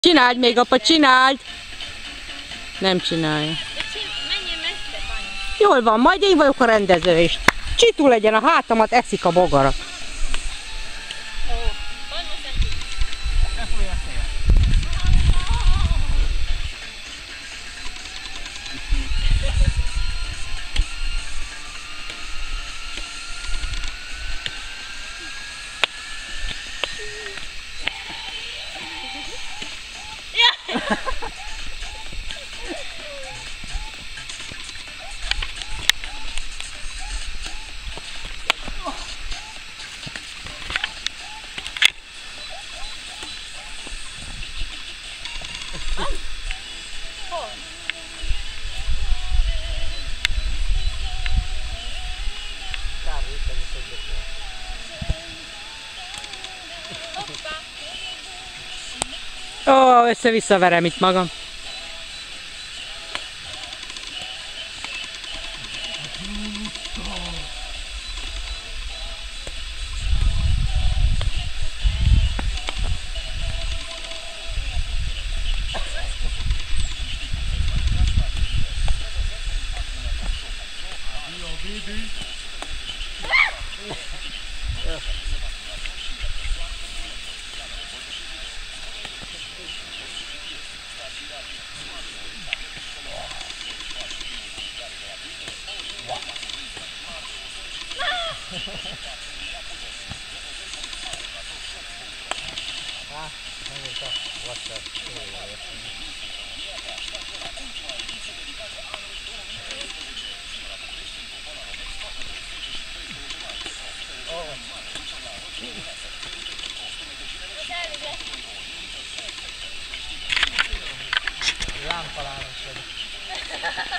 Csináld még, apa, csináld! Nem csinálja. Menjél messze, Banya. Jól van, majd én vagyok a rendező is. Csitul legyen, a hátamat eszik a bogarak. Ó, össze-vissza verem itt magam. Lámpalános vagy.